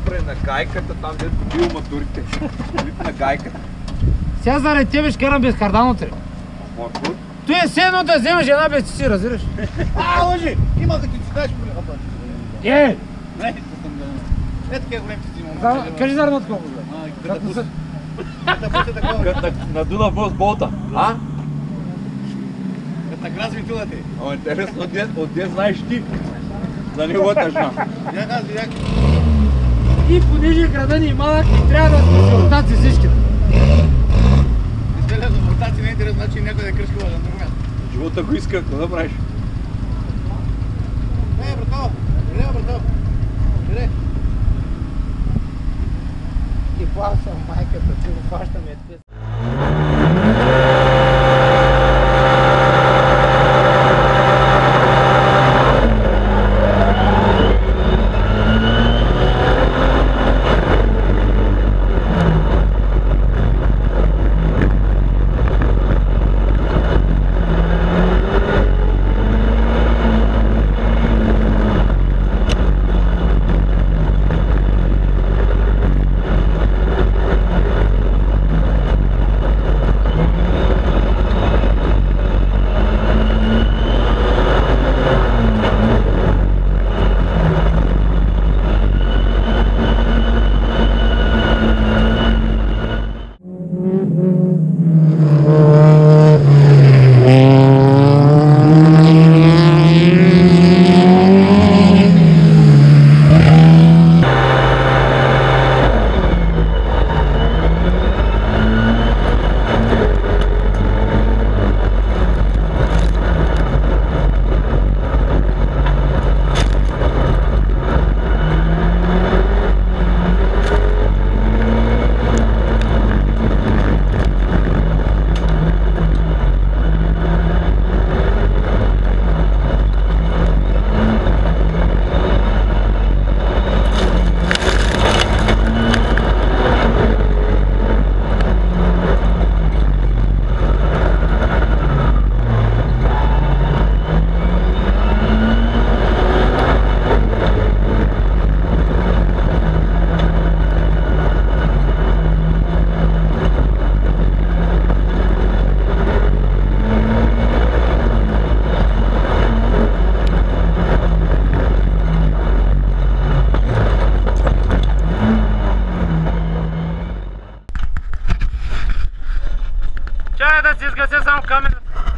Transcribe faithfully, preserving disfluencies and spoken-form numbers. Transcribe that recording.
спре на гайката, там дето бил матурите. На гайката. Сега заради тебе ще карам без кардан утре. Матур? Той е все едно да вземаш една без си, разбираш? А, лъжи! Има да ти си даш по лихата. Е! Не, е такива големи си имам. Кажи за Арнот колко бе. Като пуса. Като пуса такова. Като на Дунав мост болта. А? Като награз вентила ти. О, интересно, отде знаеш ти? За него тъжна. Я аз видях. И понеже града ни е малък, и трябва да сме си ротации всичките. Изделя за ротации не е интересно, значи някой да е кръшкава на друго място. Живота го иска, какво да правиш? Не, брато! Иде, брато! Иде! И плащам майката, ти го фащаме. Чай да си изгася само камерата.